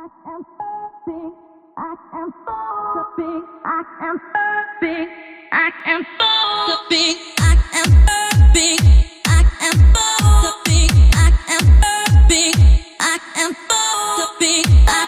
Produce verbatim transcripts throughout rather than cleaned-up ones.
I am big. I am so big. I am so big. I am so big. I am so big. I am so big. I am so big. I am so big. I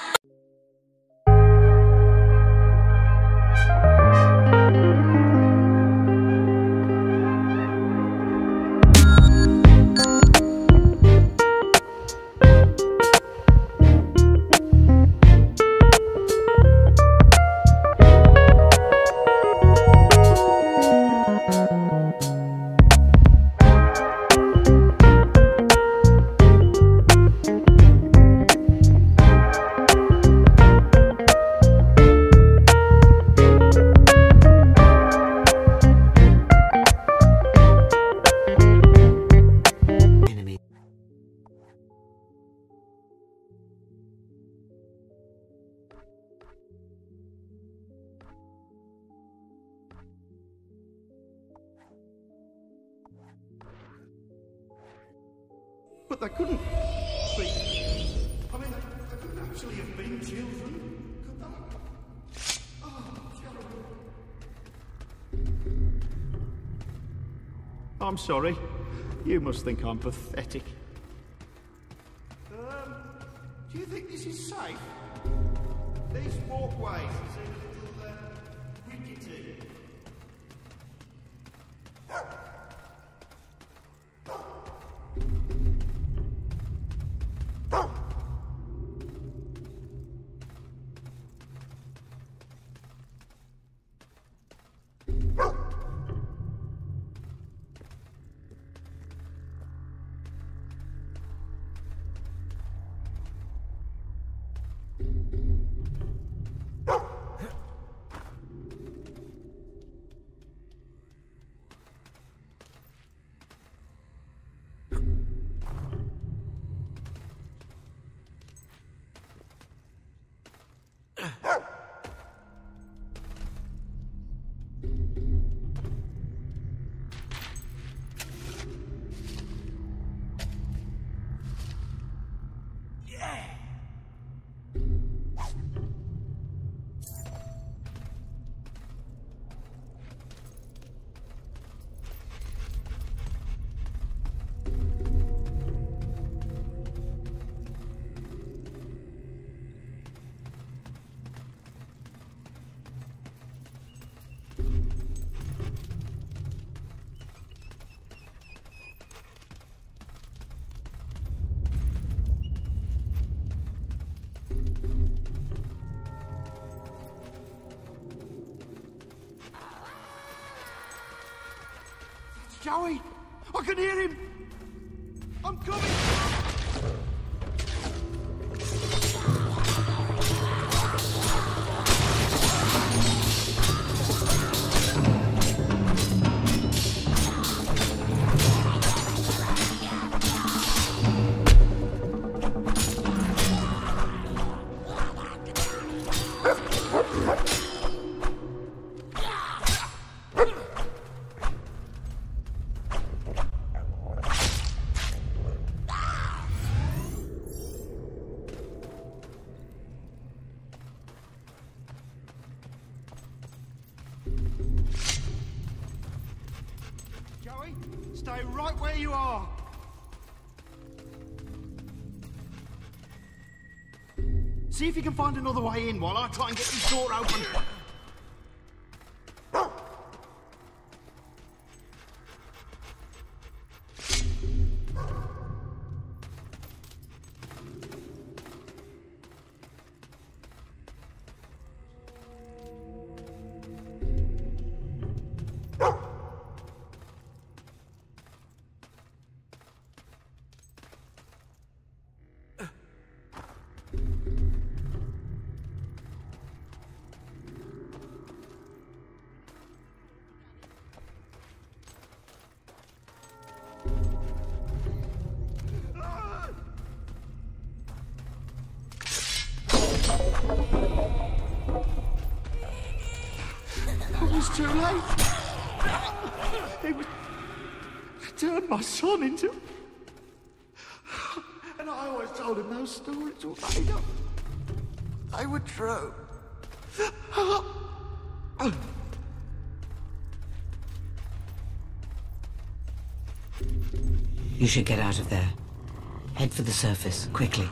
But they couldn't be. I mean, they couldn't actually have been children, could they? Oh, terrible. I'm sorry. You must think I'm pathetic. Um, do you think this is safe? These walkways seem a little, uh, rickety. Joey! I can hear him! I'm coming! Joey, stay right where you are. See if you can find another way in while I try and get this door open. It's too late. He was... turned my son into... And I always told him those stories were made up. I would drown. You should get out of there. Head for the surface, quickly.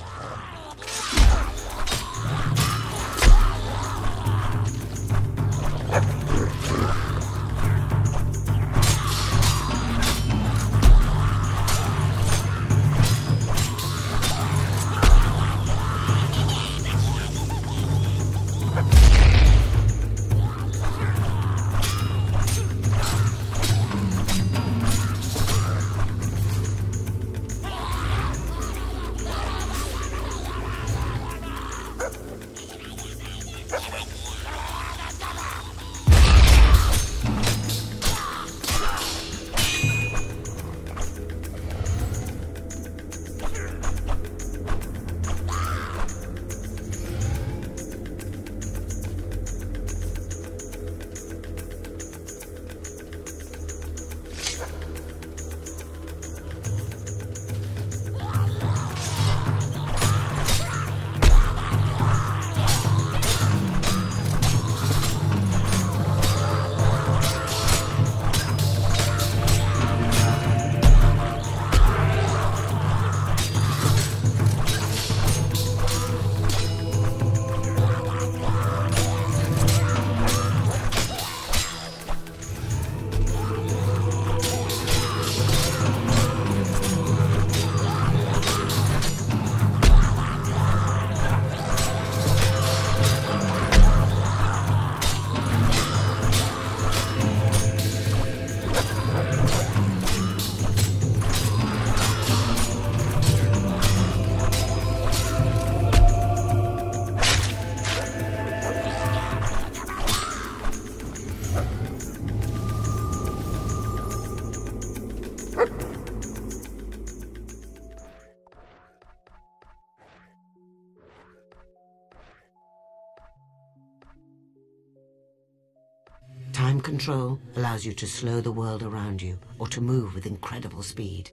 Time control allows you to slow the world around you, or to move with incredible speed.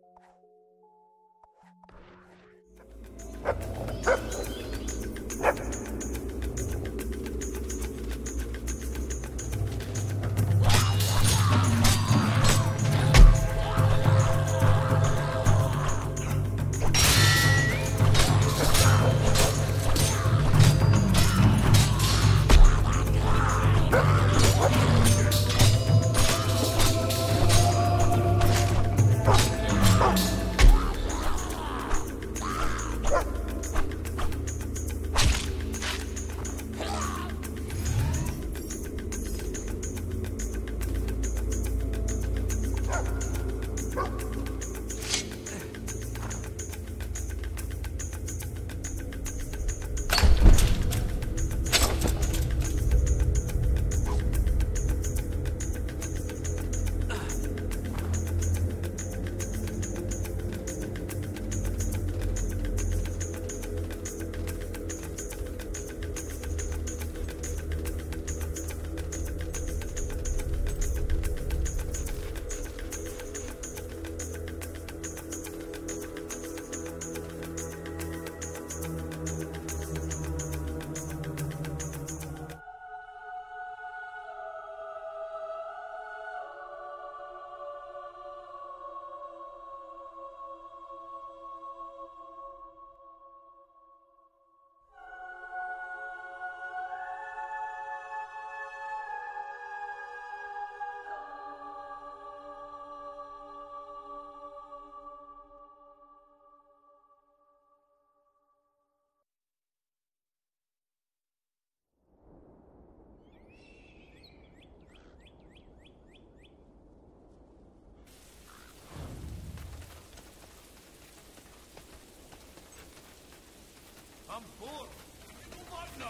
I'm bored. What now?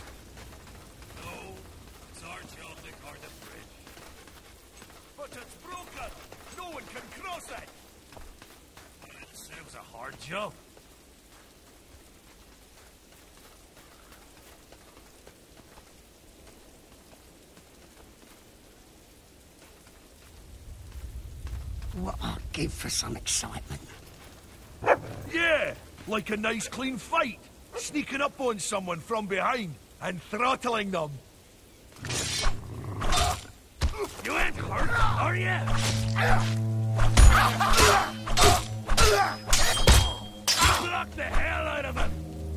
No, it's our job to guard the bridge. But it's broken. No one can cross it. It sounds a hard job. What I'd give for some excitement. Yeah, like a nice clean fight. Sneaking up on someone from behind and throttling them. You ain't hurt, are you? Block the hell out of him!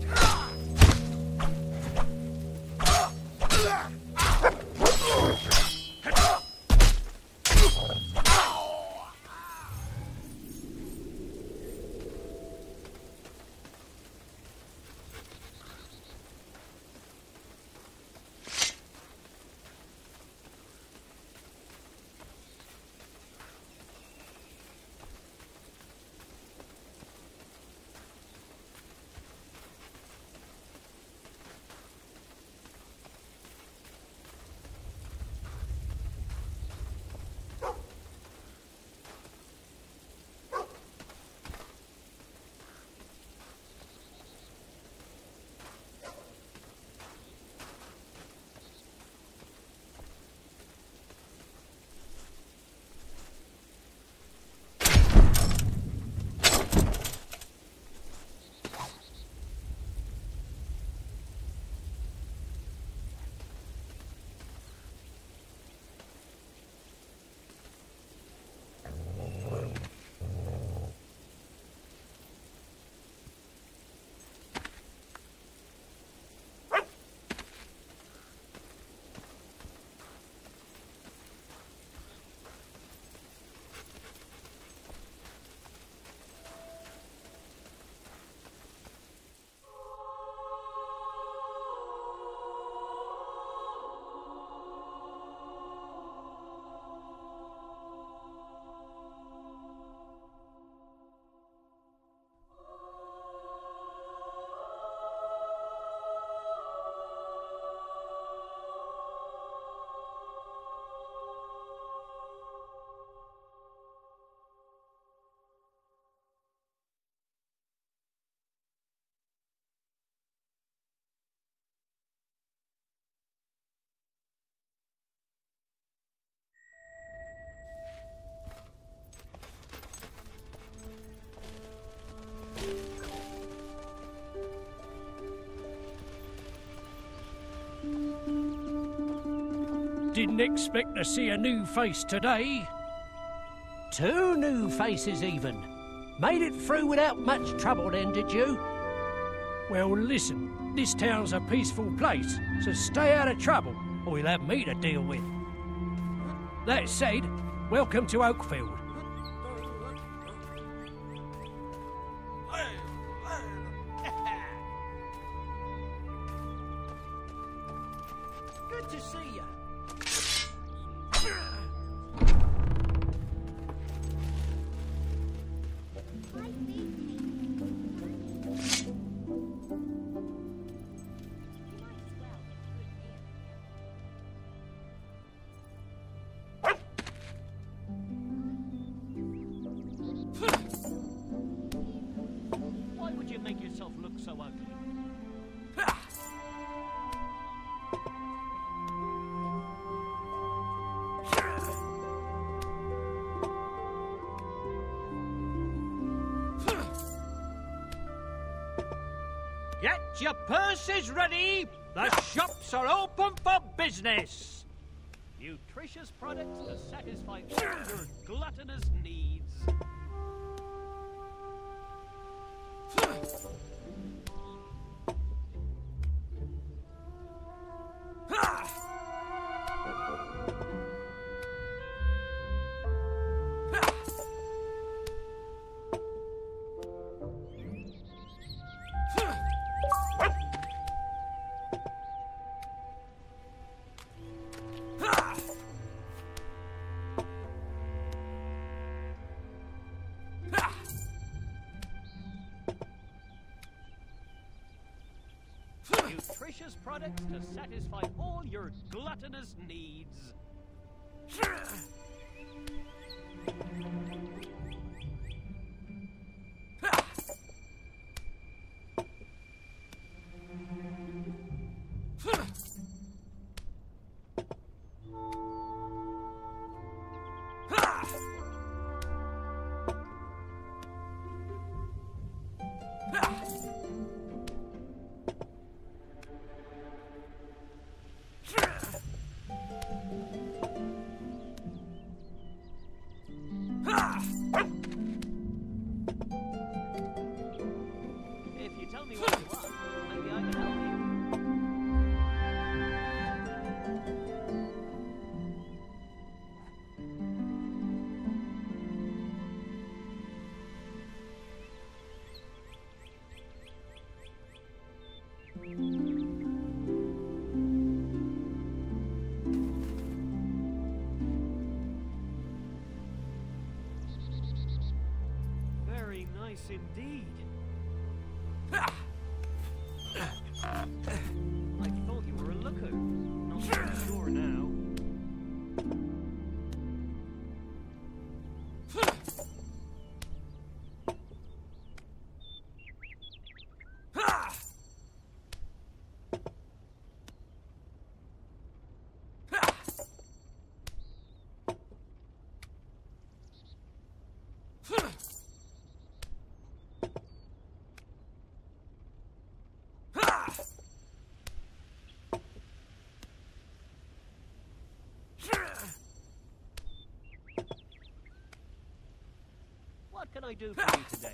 Didn't expect to see a new face today. Two new faces even. Made it through without much trouble then, did you? Well, listen, this town's a peaceful place, so stay out of trouble, or you'll have me to deal with. That said, welcome to Oakfield. Good to see you. Why would you make yourself look so ugly? Get your purses ready! The shops are open for business! Nutritious products to satisfy all your gluttonous needs. Nutritious products to satisfy all your gluttonous needs. Very nice indeed. I thought you were a looker. Not so sure now. What can I do for you today?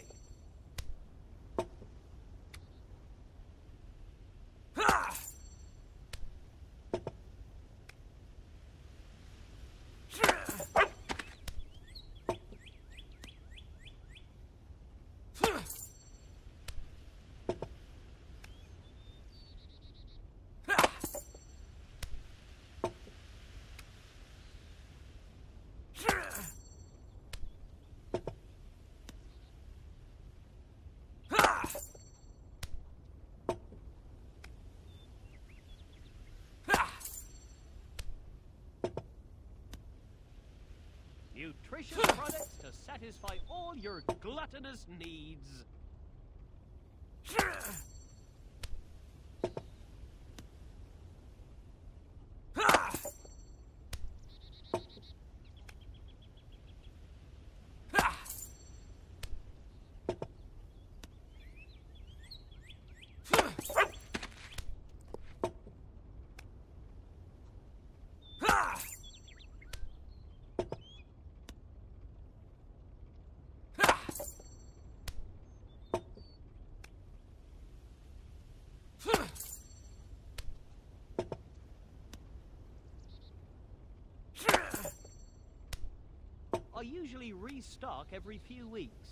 Nutritious products to satisfy all your gluttonous needs. I usually restock every few weeks.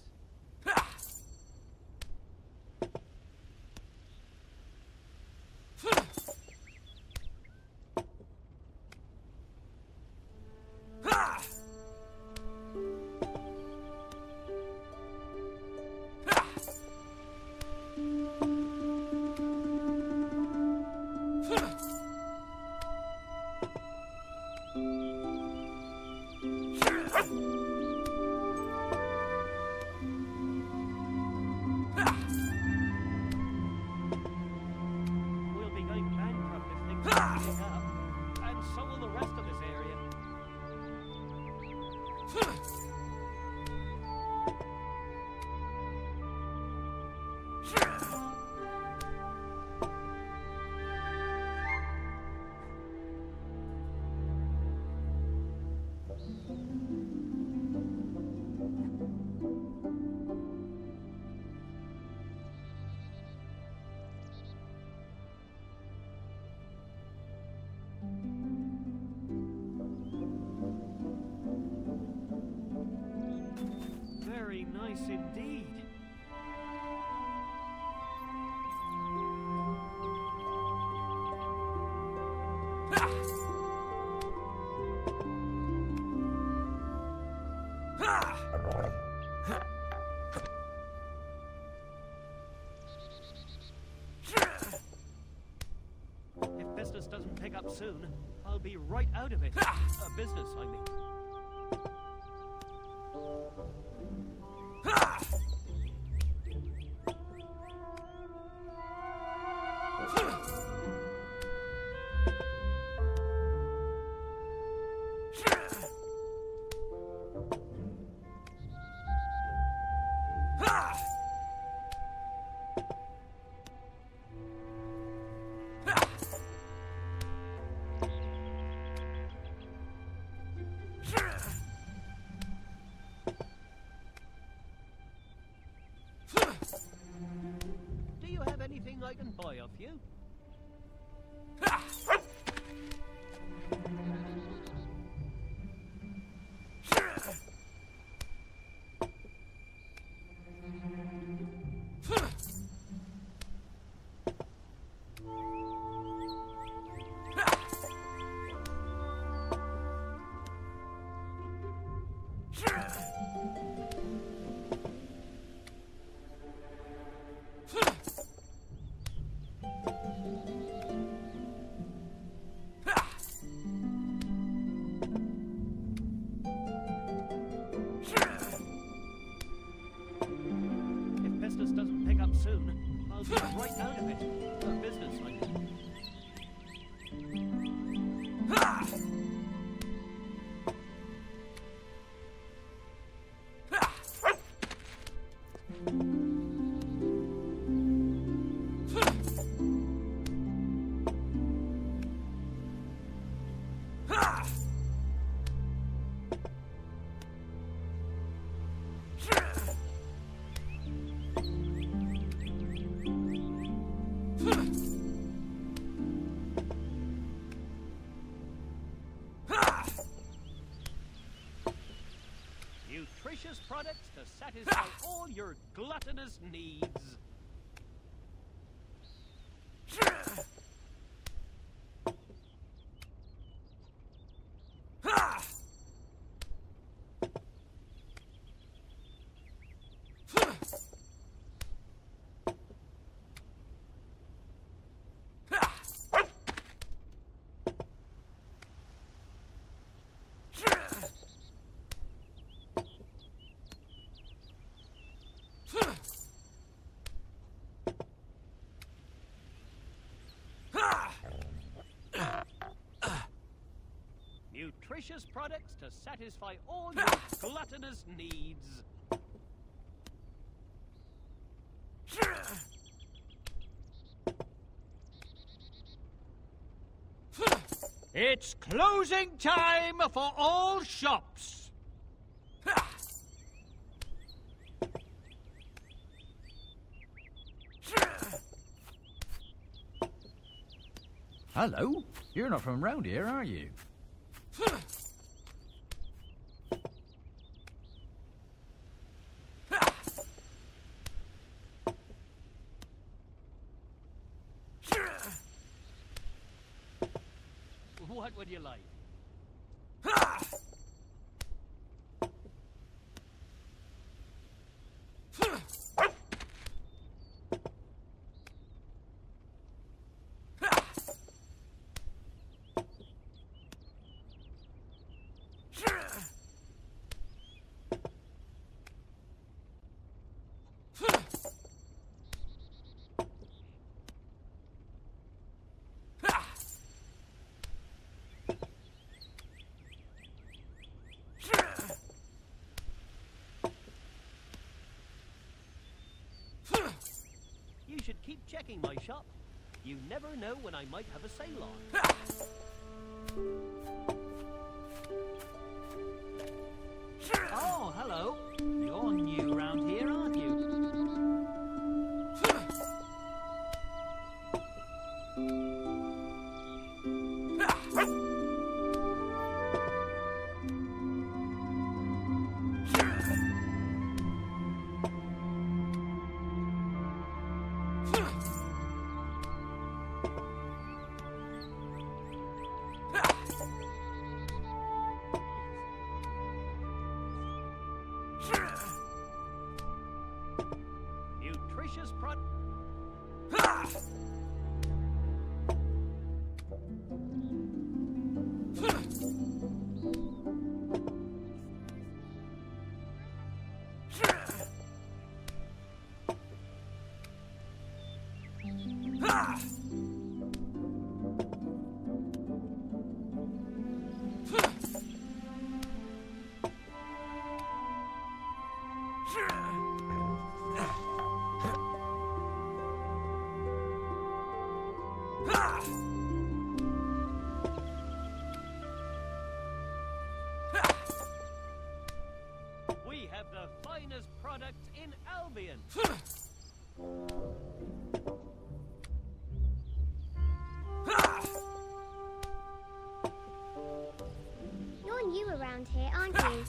Very nice indeed. If business doesn't pick up soon, I'll be right out of it. Uh, business, I mean. Do you have anything I can buy off you? Soon, I'll be right out of it. A business, I mean. Nutritious products to satisfy all your gluttonous needs. Nutritious products to satisfy all your gluttonous needs. It's closing time for all shops. Hello? You're not from round here, are you? What would you like? You should keep checking my shop. You never know when I might have a sale on. Oh, hello. You're new around here, aren't you? Nutritious prod... We have the finest products in Albion. You're new around here, aren't you?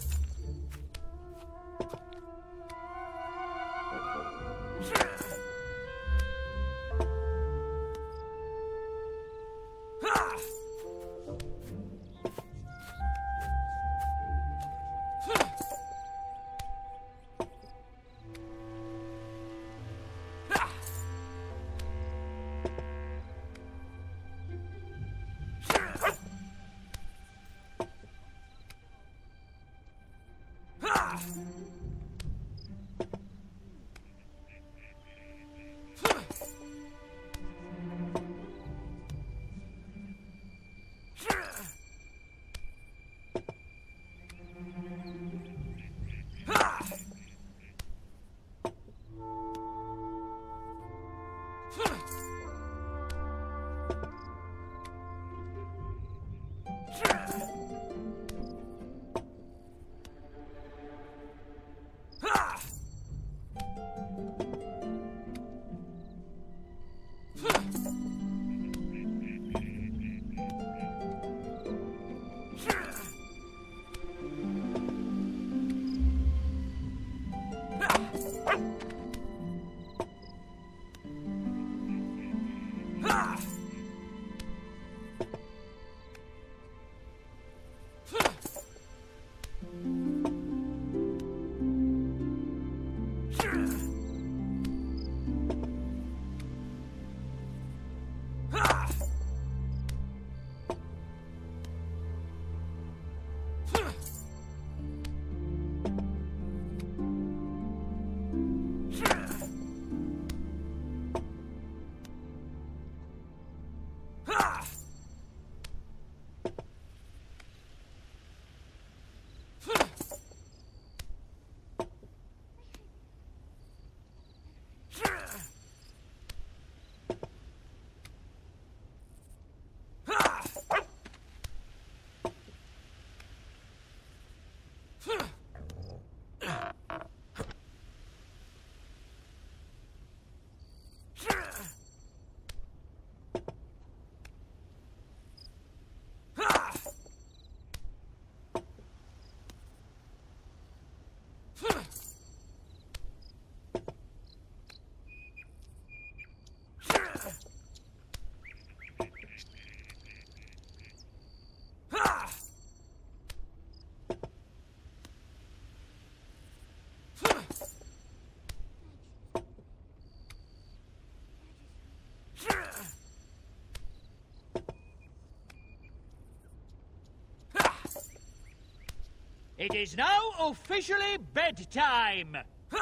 It is now officially bedtime.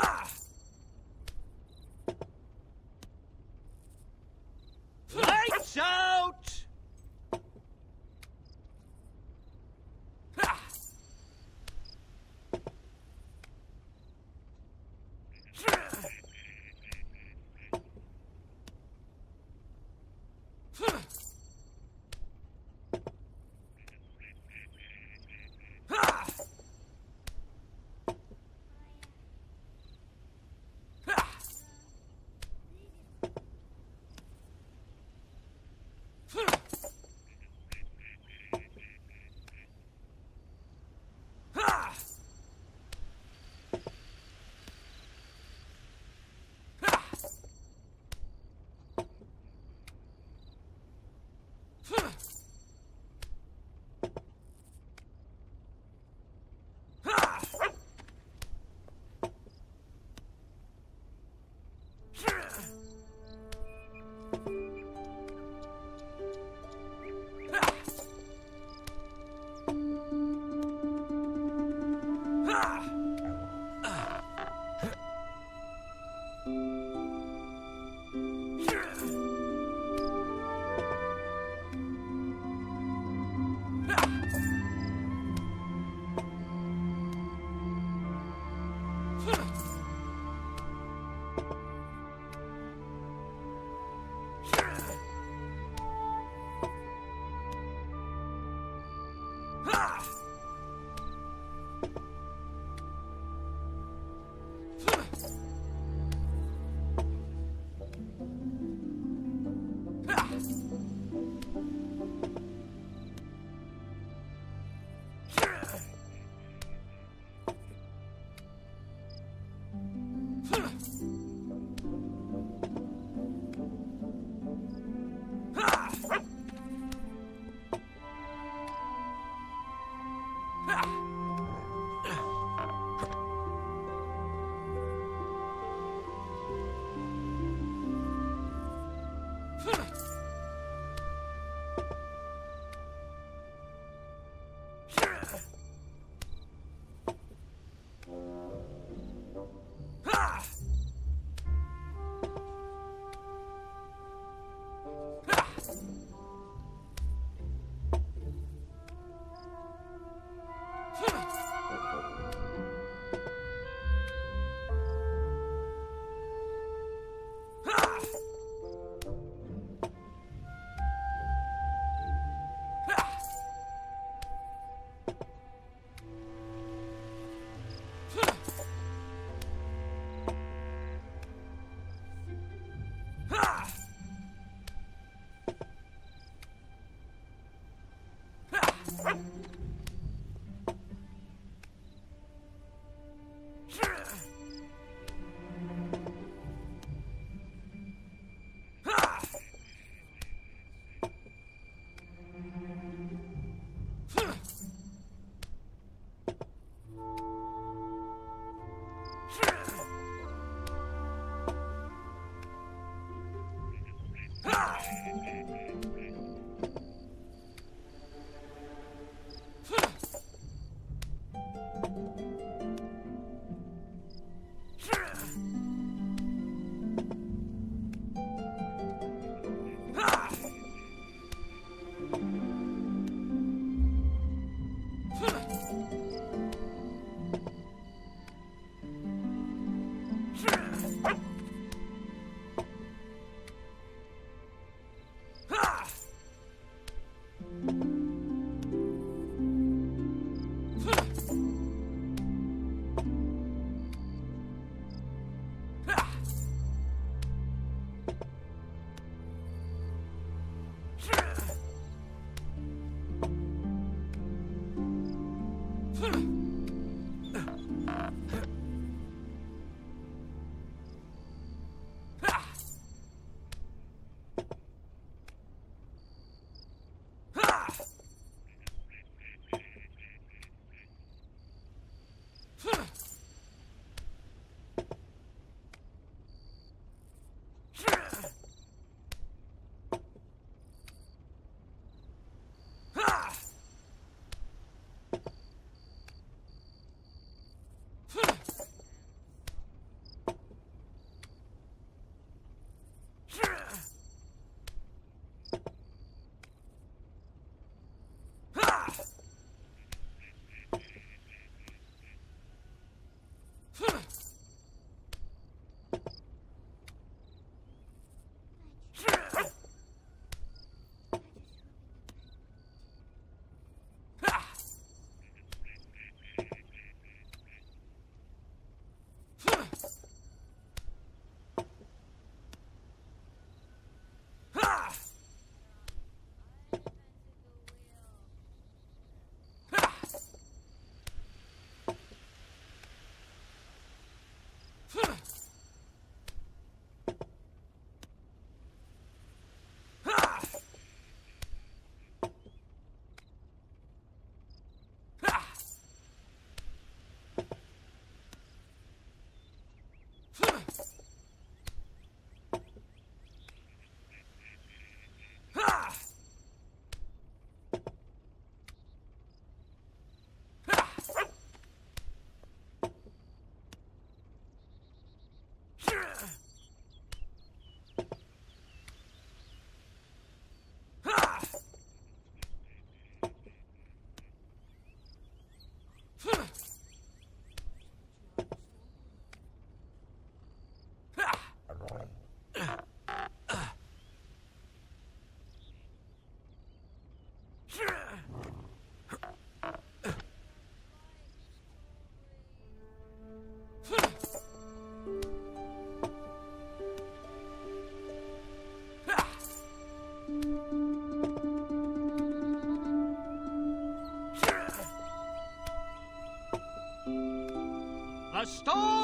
Lights out!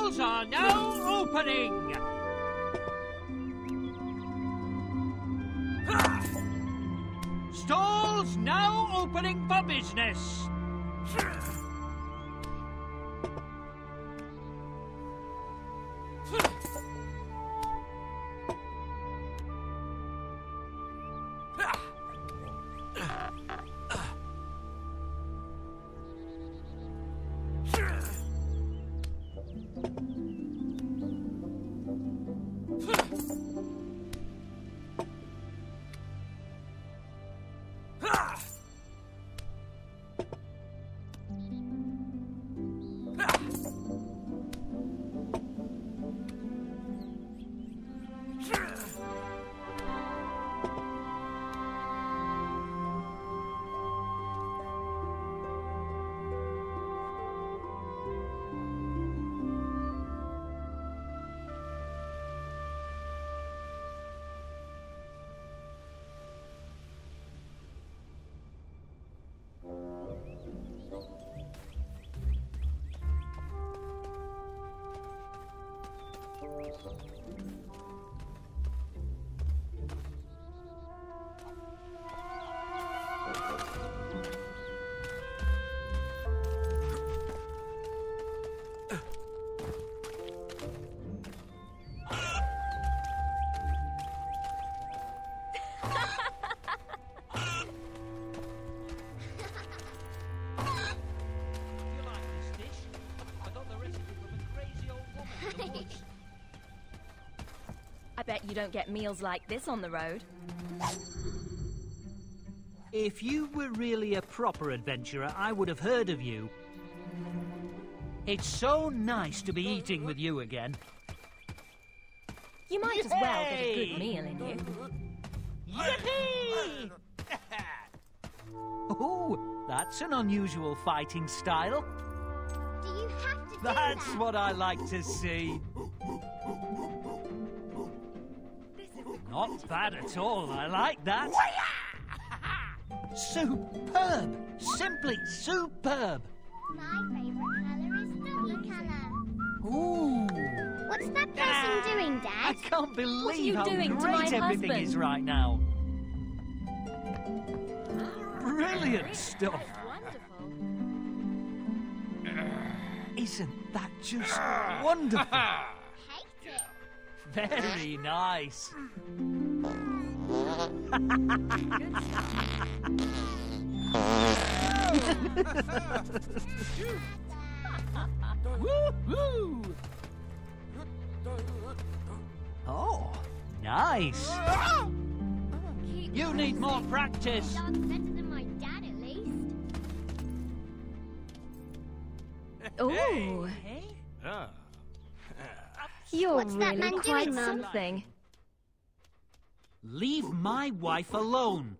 Stalls are now opening! Stalls now opening for business! I bet you don't get meals like this on the road. If you were really a proper adventurer, I would have heard of you. It's so nice to be eating with you again. You might as well get a good meal in you. Yippee! Oh, that's an unusual fighting style. Do you have to do That's that? what I like to see. Not bad at all, I like that. Superb! Simply superb! My favourite colour is doggy colour. Ooh! What's that person Ah, doing, I Dad? can't believe you how doing to great my everything husband? is right now. Brilliant stuff. Wonderful. Isn't that just wonderful? Hate it. Very nice. Woo-hoo! Oh, nice. You need more practice. Dog's better than my dad, at least. Ooh, Ah. you're What's that really man quite doing, Mum? something. Leave my wife alone.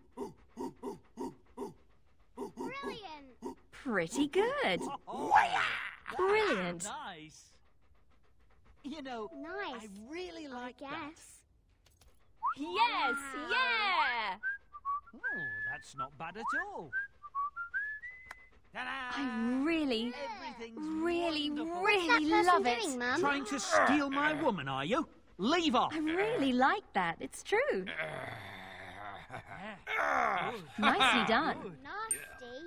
Brilliant. Pretty good. Brilliant. Nice. You know, Nice. I really like I that. guess. Yes, yeah. Oh, that's not bad at all. Ta-da! I really, Everything's really, wonderful. really What's that love person it. doing, Mum? Trying to steal my woman, are you? Leave off. I really like that. It's true. Nicely done. Nasty.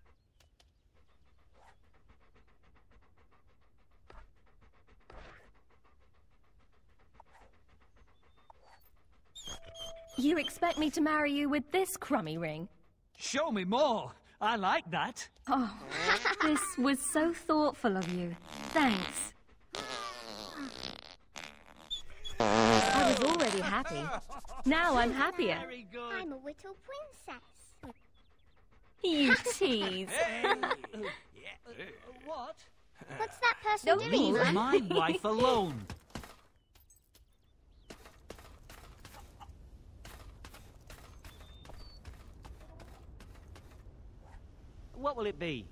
You expect me to marry you with this crummy ring? Show me more. I like that. Oh, this was so thoughtful of you. Thanks. I was already happy. Now I'm happier. Very good. I'm a little princess. You tease. What? What's that person Don't doing, Leave Mum? my wife alone. What will it be?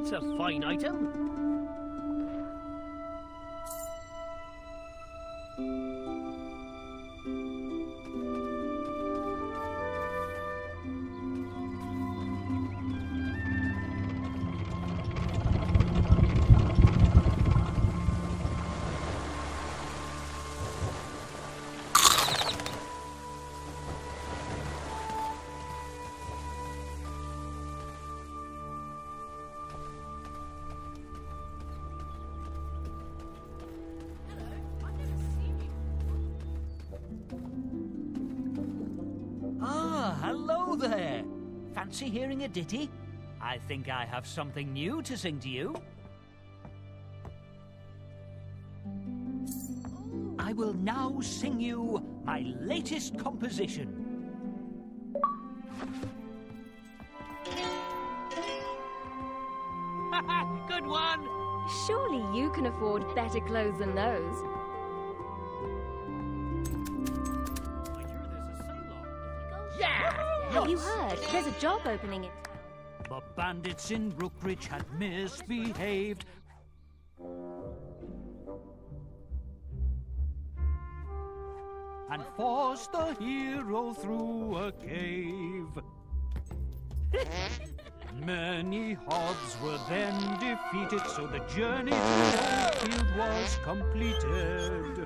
That's a fine item. Hello there! Fancy hearing a ditty? I think I have something new to sing to you. I will now sing you my latest composition. Good one! Surely you can afford better clothes than those. Have you heard? There's a job opening in town. The bandits in Brookridge had misbehaved. And forced the hero through a cave. Many odds were then defeated, so the journey to Oldfield was completed.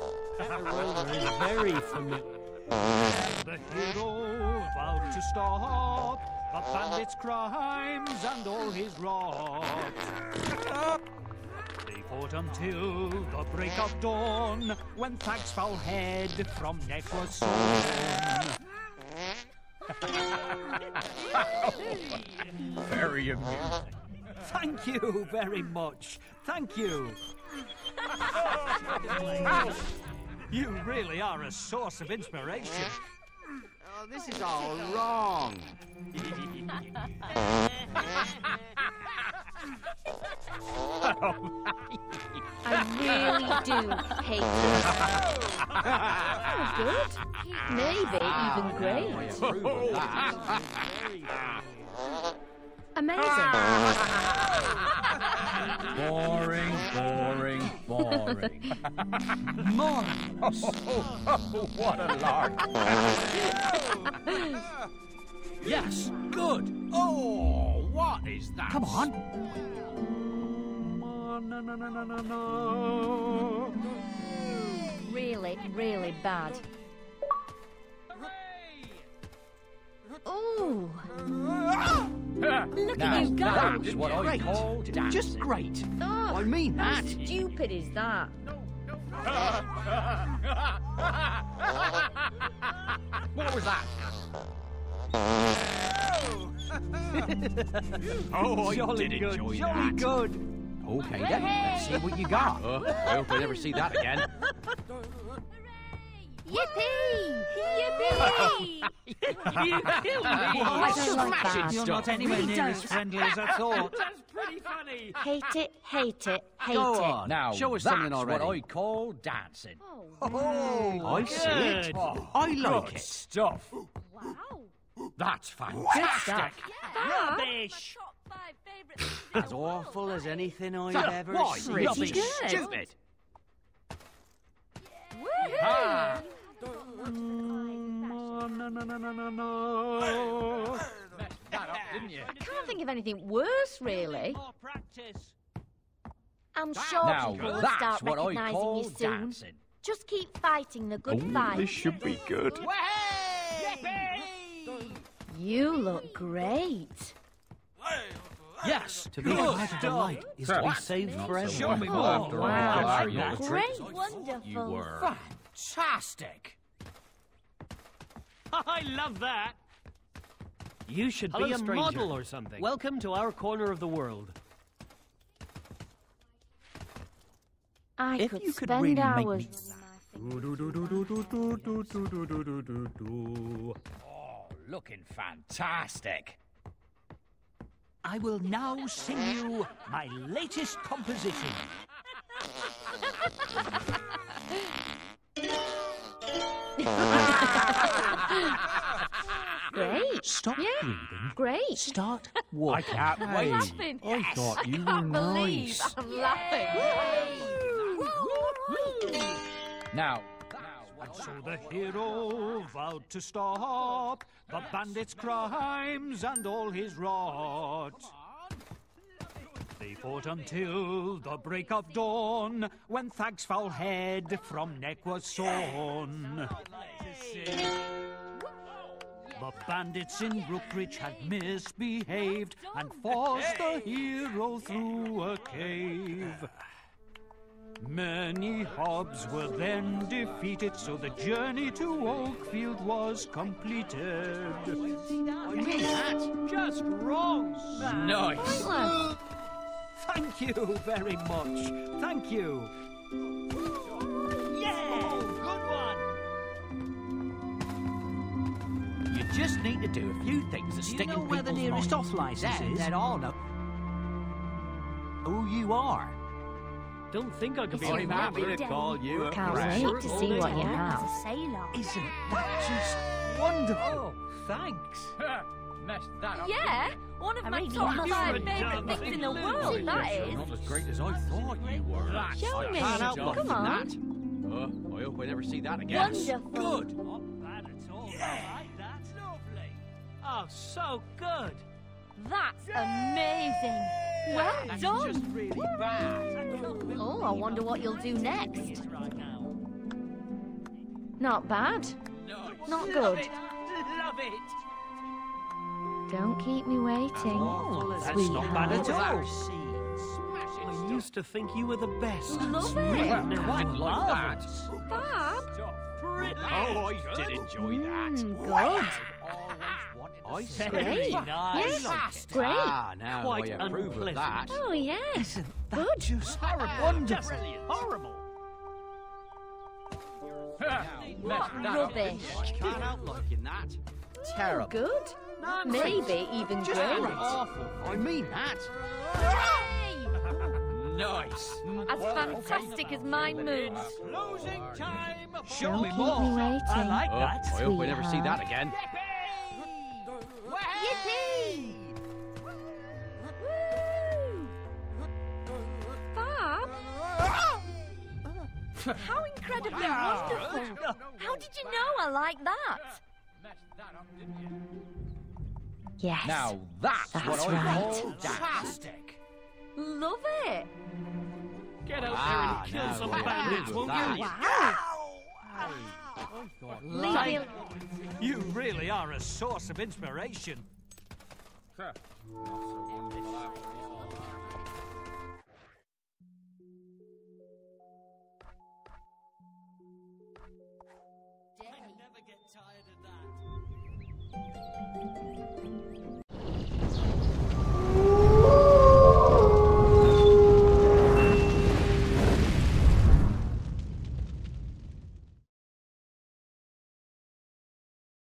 Very familiar. The hero vowed to stop the bandits' crimes and all his wrath. They fought until the break of dawn, when Thag's foul head from neck was sawn. Very amusing. Thank you very much. Thank you. You really are a source of inspiration. Oh, this is all wrong. I really do hate this. Oh, good. Maybe even great. Amazing. Boring, boring, boring. Morons. Oh, oh, what a lark. Yes, good. Oh, what is that? Come on. No, no, no, no, no, no. Really, really bad. Ooh. Look Now, at you go. that's what I Great. call dancing. Just great. Oh, I mean how that. stupid is that? What was that? Oh, I jolly did good, enjoy jolly that. good. Okay then, let's see what you got. Uh, I hope I never see that again. Yippee! Yippee! You killed me! I don't like that. You're not anywhere Really near as don't. friendly as I thought. That's pretty funny! Hate it, hate it, hate Go it. on, Now, show us that's something already. what I call dancing. Oh, I see it. Good. I like Good it. stuff. Wow. That's Good fantastic. stuff. rubbish. As awful as anything I've That's ever why seen. rubbish. Good. Stupid. Woohoo! Ah. No, no, no, no, no, no. Messed that up, didn't you? Can't think of anything worse, really. More practice. I'm sure Now, people will that's start what I recognising call you soon. dancing. Just keep fighting the good fight. should be good. You look great. Yes, To be good part of the light stuff. is to be saved forever. Show me Oh, more. After all, wow. are you? Great, You wonderful. were. Fantastic. I love that! You should Hello, be a stranger. model or something. Welcome to our corner of the world. I If could you could spend really make hours. me- Oh, looking fantastic. I will now sing you my latest composition. Great. Stop Yeah. breathing. Great. Start What? I can't I'm wait. laughing. I thought you were Can't believe nice. I'm laughing. Now, And so the hero vowed to stop the bandit's crimes and all his rot. They fought until the break of dawn, when Thag's foul head from neck was sawn. The bandits in Brookridge had misbehaved and forced the hero through a cave. Many hobs were then defeated, so the journey to Oakfield was completed. I mean, that's just wrong. nice. Pointless. Thank you very much. Thank you. Yeah, good one. You just need to do a few things to Do you stick know in where the people's nearest minds. off license Then is? they'll all know who you are. Don't think I could be I'm on happy that. to call you a Can't friend. wait to see what you As have. a sailor. Isn't that just wonderful? Oh, thanks. Messed that up. Yeah, one of I my really top must five admit, favourite things in the world, that is. Not as great as I thought you were. Show me. Can't help Come looking on. at. Uh, I hope I never see that again. Wonderful. Good. Not bad at all. Yeah. That's lovely. Oh, so good. That's amazing. Well That's done. just really bad. Oh, I wonder what you'll do next. Right now. Not bad. Not good. Love it. Don't keep me waiting, That's sweetheart. not bad at all. I used to think you were the best. Love Well, it. now Quite I'm like that. Fab. Pretty Oh, I good. did enjoy that. Mm, good. I Great. Nice. Yes, great. Ah, now Quite I approve of unpleasant. that. Oh, yes. Good. Just horrible. Wonderful. Brilliant. Horrible. What rubbish. Can't help looking that. Terrible. Good. Maybe even Just great. awful. I mean that. Nice. As fantastic as mine moves. Closing time. Show Don't me keep more. me waiting. I like Oh, that. I hope I never see that Sweetheart. again. Yippee! Fab? How incredibly wonderful! How did you know I like that? Yes. Now that's, That's what I right. call dancing. Fantastic. Love it! Get out Ah, there and kill now some I bandits, approve of won't that. you? Wow! Leave me al- You really are a source of inspiration. I never get tired of that.